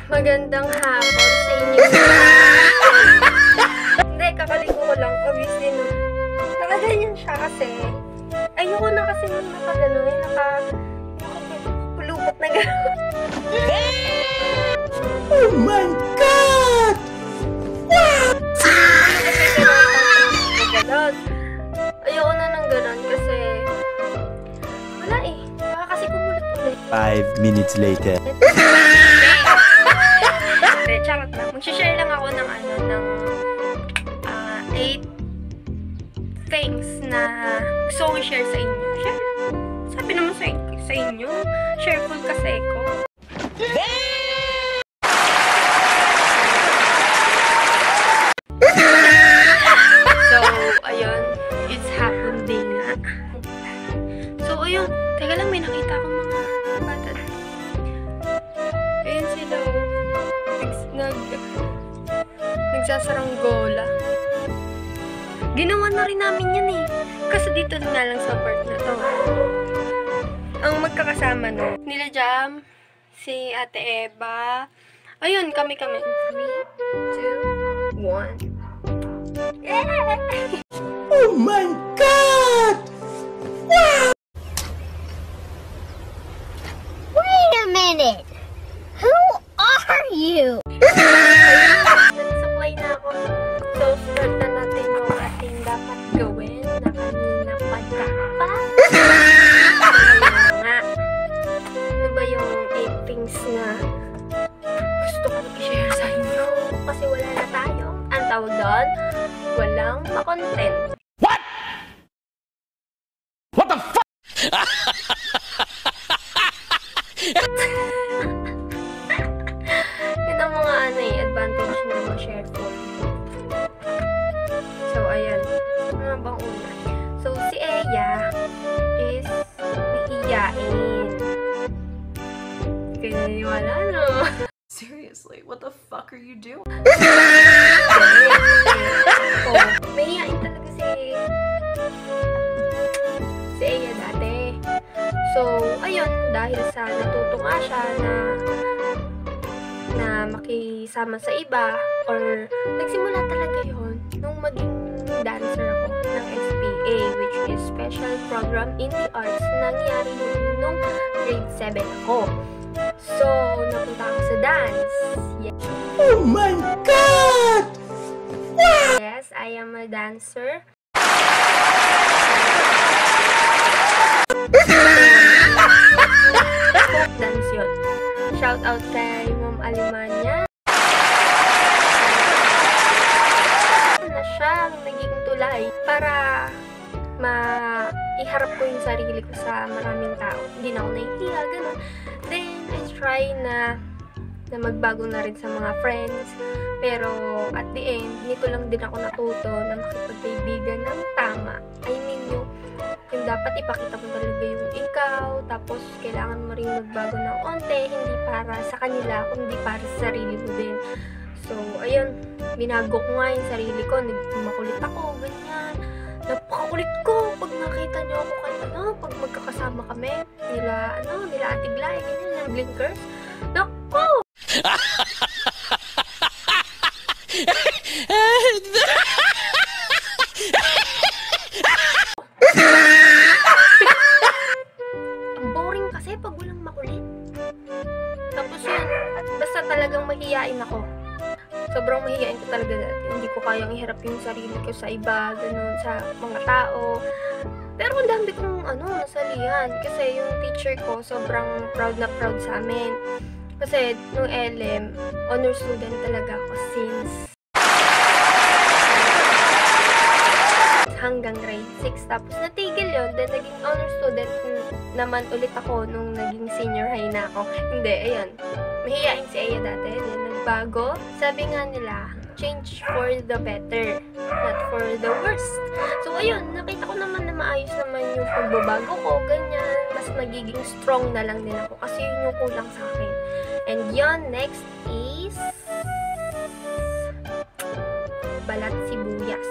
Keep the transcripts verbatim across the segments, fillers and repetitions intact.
Magandang hapon sa inyo. Hindi, kakaligo ko lang. Obviously, no. Nakaganyan siya kasi. Ayoko na kasi nung nakagano eh. Naka... Nakapulupot na gano'n. Oh my God! Wow! Ayoko na ng gano'n kasi... Wala eh. Baka kasi kumulit ulit. Five minutes later. Charot na. Mag-share lang ako ng ano, ng uh, eight things na gusto kong share sa inyo. Share. Sabi naman sa, sa inyo, shareful kasi ko. So, ayun. It's hapon day nga. So, ayun. Teka lang, may nakita akong mga bata. Ayun sila. Nag, nagsasaranggola. Ginawa na rin namin yan eh. Kasi dito nga lang sa part na to. Ang magkakasama no. Nila Jam, si Ate Eva. Ayun, kami-kami. three, two, one. Yeah! Oh my God! Wow! Wait a minute! Who are you? Nag-supply na ako. So, start na natin yung ating dapat gawin na kanina pa dapat. Nga. Ano ba yung eight things na gusto ko mag-share sa inyo? Kasi wala na tayo. Ang tawag doon, walang makontent. What? What the fuck? Yun ang mga ano eh, advantage na ma-share ko. So, ayan. Ano bang una? So, si Eya is mahihiyain. Hindi kayo naniniwala, no? Seriously, what the fuck are you doing? Oh, mahihiyain talaga si si Eya dati. So, ayun, dahil sa natuto nga siya na na makisama sa iba or nagsimula talaga yon nung maging dancer ako ng S P A, which is Special Program in the Arts. Nangyari yun nung grade seven ako. So, napunta ako sa dance. Yes. Oh my God! Wow! Yes, I am a dancer. Folk dance yun. Shout out kay Ma'am Alemania. Na siya ang naging tulay para ma-iharap ko yung sarili ko sa maraming tao. Hindi na ako nahihiya, gano'n. Then, I try na na magbago na rin sa mga friends. Pero, at the end, nito lang din ako natuto na makipagkaibigan ng tama. I mean, yung, yung dapat ipakita mo talaga yung ikaw, tapos kailangan mo rin magbago ng onte, hindi para sa kanila, kundi para sa sarili mo din. So, ayun, binago ko nga yung sarili ko, nagmakulit ako, ganyan. Napakakulit ko pag nakita niyo ako kayo, ano, pag magkakasama kami, nila, ano, nila Ate Glay, ganyan, yung blinkers. Naku! Ang boring kasi pag walang makulit. Tapos yun, basta talagang mahihiyain ako. Sobrang mahihiyain ko talaga dati. Hindi ko kayang iharap yung sarili ko sa iba, ganun, sa mga tao. Pero ang dami kong ano, nasalihan. Kasi yung teacher ko, sobrang proud na proud sa amin. Kasi nung L M, honor student talaga ako since hanggang grade six. Tapos natigil yun. Then naging honor student naman ulit ako nung naging senior high na ako. Hindi, ayun. Mahihiyain si Eya dati. Then nagbago. Sabi nga nila, change for the better, not for the worst. So ayun, nakita ko naman na maayos naman yung pagbabago ko, ganyan. Mas nagiging strong na lang din ako kasi yun yung kulang sa akin. And yun, next is balat sibuyas.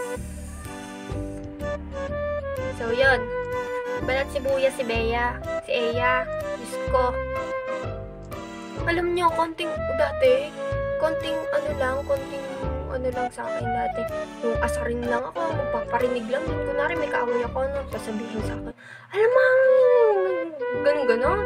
So yun, balat sibuyas si Bea, si Eya, Diyos ko. Alam niyo, konting, dati, konting ano lang, konting ano lang sa akin dati. Yung asarin lang ako, magpaparinig lang. Yung kunwari may kaaway ako, ano, sasabihin sa akin, alam mo, ganun-ganon.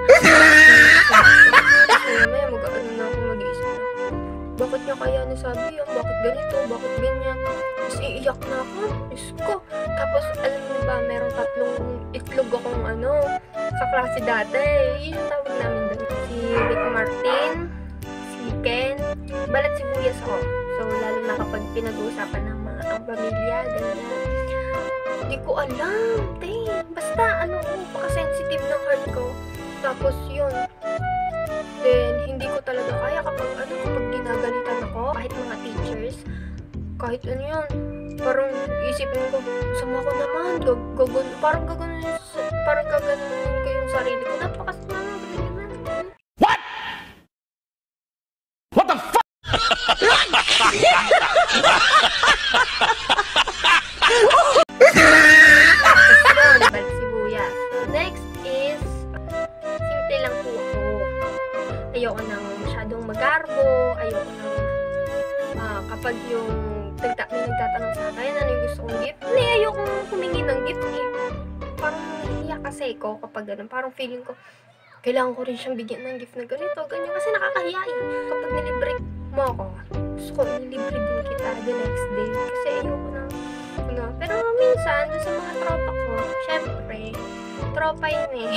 Kasi mamaya, mag-ano na ako, mag-iisip na. Bakit niya kaya nasabi yan? Bakit ganito? Bakit ganyan? Tapos iiyak na ako. Diyos ko. Tapos, alam niyo ba, meron tatlong itlog akong ano, sa klase dati. Yun yung tawag namin doon. Si Rick Martin, si Ken, balat sibuyas ako. So, lalo na kapag pinag-uusapan ng mga ang pamilya, ganyan. Hindi ko alam, te. Basta, ano, paka-sensitive ng heart ko. Tapos, yun. Then, hindi ko talaga kaya kapag, ano, kapag ginagalitan ako, kahit mga teachers, kahit ano yun, parang isipin ko, sama ko naman, gag gagun, parang gaganon, parang gaganon ko yung sarili ko. Napakasama nga, ganyan naman. What? What the fuck? Balik sibuyas. So, next is, simple lang po ako. Ayoko nang masyadong magarbo, ayoko nang, uh, kapag yung tagta may nagtatanong sa akin, ano yung gusto kong gift? Hindi, ayoko humingi ng gift eh. Parang nahihiya kasi ko kapag ganun. Parang feeling ko, kailangan ko rin siyang bigyan ng gift na ganito, ganyan. Kasi nakakahiya eh. Kapag nilibre mo ako, gusto ko nilibre din kita the next day. Kasi ayoko na, ano. Pero minsan, doon sa mga tropa ko, syempre, tropa yun eh.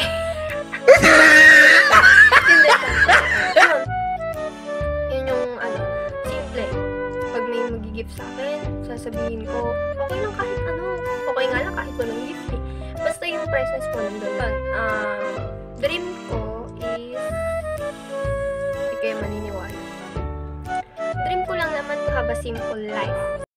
Hindi yun. Yun yung, ano, simple. Pag may mag-gift sa akin, sasabihin ko, okay lang kahit ano. Okay nga lang kahit walang gift eh. Basta yung presence mo nandun. Um, dream ko is, hindi kayo maniniwala. Dream ko lang naman to have a simple life.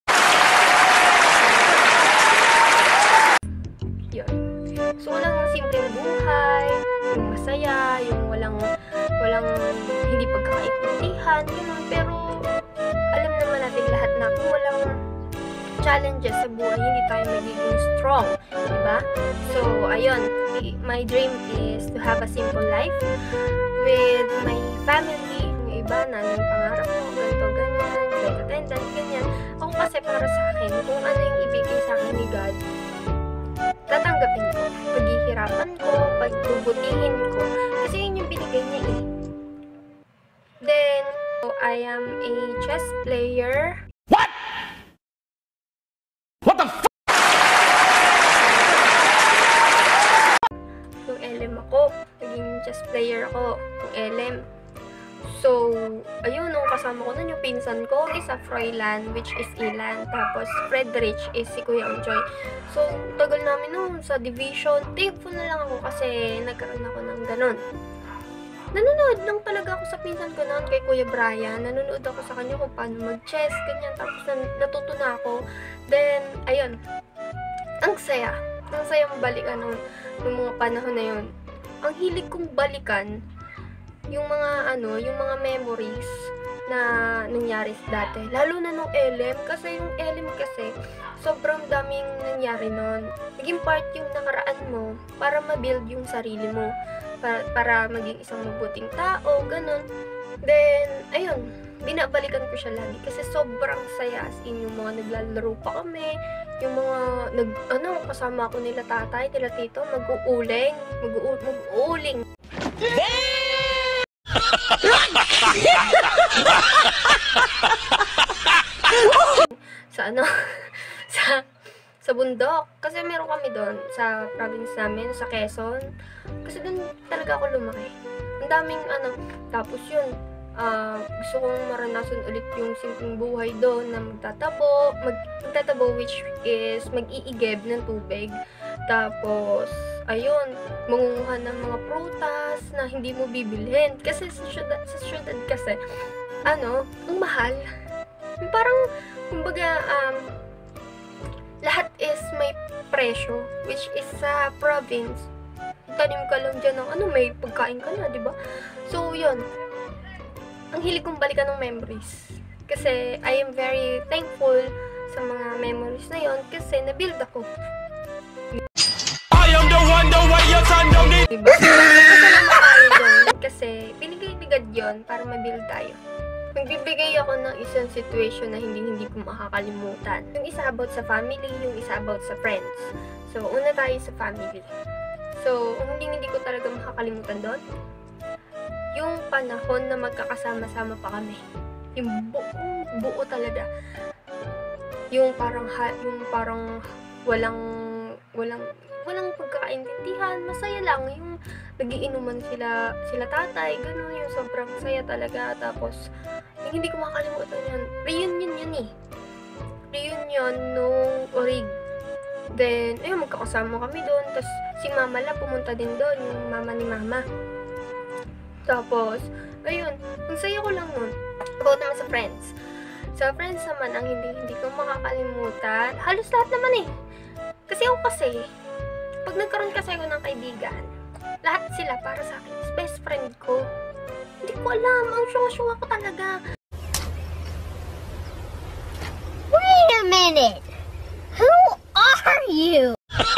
Yun. So, walang simpleng buhay, yung masaya, yung walang, walang hindi pagkakaintindihan, gano'n. Pero, alam naman natin lahat na kung walang challenges sa buhay, hindi tayo magiging strong, diba? So, ayun, my dream is to have a simple life with my family. Yung iba na yung pangarap mo, ganito, ganyan, flight attendant, ganyan. Ako kasi para sa akin, kung ano yung ibigay sa akin ni God, tatanggapin ko, paghihirapan ko, pagbubutihin ko, kasi yun yung binigay niya eh. Then, so I am a chess player. What? What the fuck? Yung L M ako, naging chess player ako, yung L M. So, ayun, nung kasama ko nun yung pinsan ko, isa Froilan, which is Ilan. Tapos, Fredrich is si Kuya Unjoy. So, tagal namin nun sa division. Thankful na lang ako kasi nagkaroon ako ng ganun. Nanonood lang talaga ako sa pinsan ko noon kay Kuya Brian. Nanonood ako sa kanya kung paano mag-chess, ganyan. Tapos, natuto na ako. Then, ayun, ang saya. Ang saya mabalikan nung, nung mga panahon na yun. Ang hilig kong balikan, yung mga ano, yung mga memories na nangyari dati. Lalo na nung L M, kasi yung L M kasi, sobrang daming nangyari nun. Naging part yung nakaraan mo para ma-build yung sarili mo. Para, para maging isang mabuting tao, ganun. Then, ayun, binabalikan ko siya lagi kasi sobrang saya, as in yung mga naglalaro pa kami, yung mga, nag, ano, kasama ko nila tatay, nila tito, mag-uuling, mag-uuling. sa ano, sa, sa bundok. Kasi meron kami doon, sa province namin, sa Quezon. Kasi doon talaga ako lumaki. Ang daming ano, tapos yun, uh, gusto kong maranasan ulit yung simpleng buhay doon na magtatabo, mag, magtatabo which is mag-iigib ng tubig. Tapos, ayun, mangunguha ng mga prutas na hindi mo bibilhin. Kasi sa syudad, sa syudad kasi, ano, ang mahal. Parang, kumbaga, um, lahat is may presyo, which is sa province. Tanim ka lang dyan ng, ano, may pagkain ka na, diba? So, yun. Ang hilig kong balikan ng memories. Kasi, I am very thankful sa mga memories na yun kasi na-build ako. Diba? Kasalamat tayo dyan. Kasi, binigay ni God yun para mabuild tayo. Magbibigay ako ng isang situation na hindi-hindi ko makakalimutan. Yung isa about sa family, yung isa about sa friends. So, una tayo sa family. So, ang hindi-hindi ko talaga makakalimutan doon, yung panahon na magkakasama-sama pa kami. Yung buong buo talaga. Yung parang, ha, yung parang walang, walang, walang pagkakaintindihan, masaya lang. Yung nagiinuman sila, sila tatay, gano'n, yung sobrang saya talaga. Tapos, yung hindi ko makakalimutan yan. Reunion yun eh. Reunion nung Orig. Then, ayun, magkakasama kami doon. Tapos, si mama lang pumunta din doon, yung mama ni mama. Tapos, ayun, ang saya ko lang nun. About naman sa friends. Sa friends naman, ang hindi-hindi ko makakalimutan, halos lahat naman eh. Kasi ako kasi, pag nagkaroon kasi ako ng kaibigan, lahat sila para sa akin is best friend ko. Hindi ko alam, ang syunga-syunga ko talaga. Wait a minute! Who are you?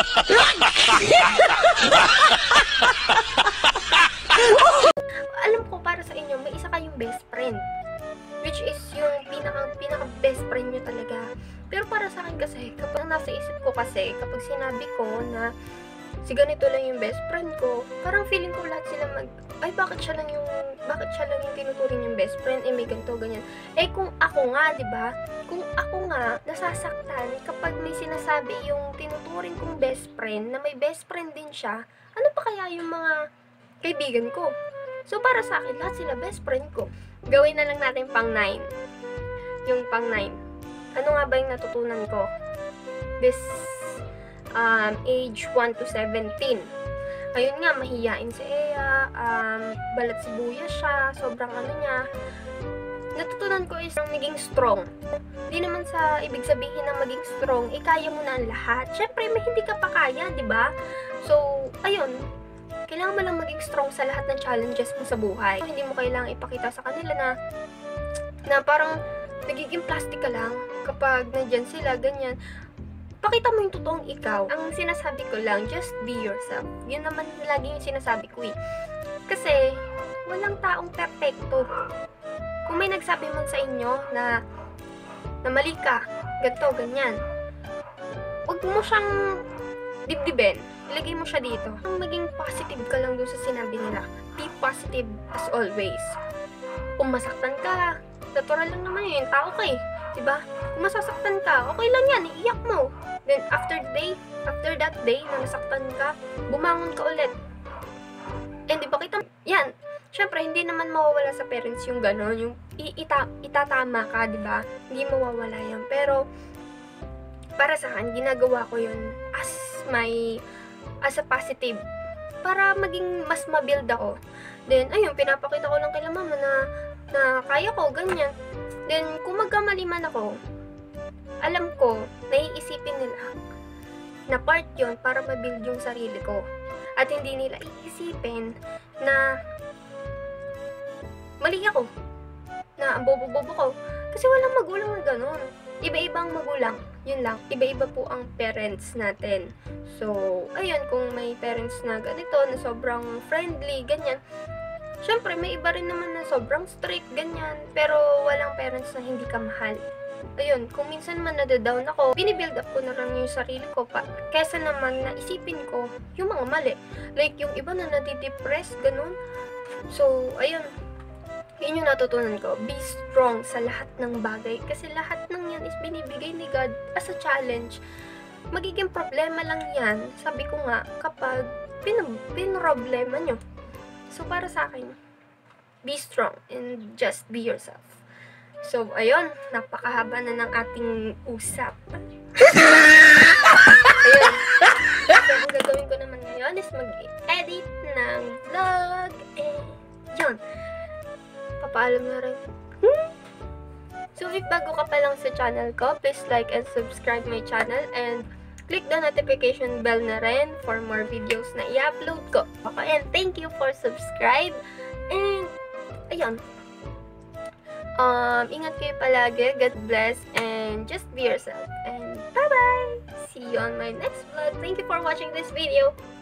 Alam ko, para sa inyo, may isa kayong best friend. Which is yung pinaka, pinaka best friend nyo talaga. Pero para sa akin kasi, kapag nasa isip ko kasi, kapag sinabi ko na si ganito lang yung best friend ko, parang feeling ko lahat sila mag, ay bakit siya lang yung, bakit siya lang yung tinuturing yung best friend, eh may ganito, ganyan. Eh kung ako nga, di ba? Kung ako nga, nasasaktan kapag may sinasabi yung tinuturing kong best friend, na may best friend din siya, ano pa kaya yung mga kaibigan ko? So para sa akin, lahat sila best friend ko. Gawin na lang natin pang nine. Yung pang nine. Ano nga ba yung natutunan ko? This um, age one to seventeen. Ayun nga, mahiyain si Ea, um, balat sibuyas siya, sobrang ano niya. Natutunan ko is ang maging strong. Hindi naman sa ibig sabihin na maging strong, eh kaya mo na ang lahat. Syempre, may hindi ka pa kaya, di ba? So, ayun, kailangan mo lang maging strong sa lahat ng challenges mo sa buhay. Hindi mo kailangan ipakita sa kanila na na parang nagiging plastic ka lang kapag nandyan sila, ganyan. Pakita mo yung totoong ikaw. Ang sinasabi ko lang, just be yourself. Yun naman lagi yung sinasabi ko eh. Kasi, walang taong perfecto. Kung may nagsabi man sa inyo na na mali ka, ganito, ganyan, huwag mo siyang dibdibin. Ilagay mo siya dito. Ang maging positive ka lang doon sa sinabi nila. Be positive as always. Kung masaktan ka, natural lang naman yun. Tao ka eh. Diba? Kung masasaktan ka, okay lang yan. Iiyak mo. Then, after day, after that day na nasaktan ka, bumangon ka ulit. And diba kita, yan. Syempre, hindi naman mawawala sa parents yung gano'n. Yung ita itatama ka, diba? Hindi mawawala yan. Pero, para sa akin, ginagawa ko yun as my as a positive para maging mas mabuild ako. Then, ayun, pinapakita ko lang kay mama na, na kaya ko, ganyan. Then, kung magkamali man ako, alam ko, naiisipin nila na part yon para mabuild yung sarili ko. At hindi nila iisipin na mali ako, na ang bobo-bobo ko. Kasi walang magulang na ganun. Iba-ibang magulang. Yun lang. Iba-iba po ang parents natin. So, ayun, kung may parents na ganito, na sobrang friendly, ganyan. Syempre, may iba rin naman na sobrang strict, ganyan. Pero, walang parents na hindi ka mahal. Ayun, kung minsan man nadadown ako, binibuild up ko na lang yung sarili ko pa. Kesa naman na isipin ko yung mga mali. Like, yung iba na nadidepress, ganun. So, ayun. Yun yung natutunan ko. Be strong sa lahat ng bagay. Kasi lahat ng yan is binibigay ni God as a challenge. Magiging problema lang yan, sabi ko nga, kapag pin pinroblema nyo. So, para sa akin, be strong and just be yourself. So, ayun, napakahaba na ng ating usap. Ayun. So, ang gagawin ko naman ngayon is mag-edit ng vlog. Eh, yun. Papaalam na rin. Hmm? So, if bago ka pa lang sa channel ko, please like and subscribe my channel and click the notification bell na rin for more videos na i-upload ko. Okay, and thank you for subscribe. And, ayun. Um, ingat kayo palagi. God bless. And just be yourself. And bye-bye! See you on my next vlog. Thank you for watching this video.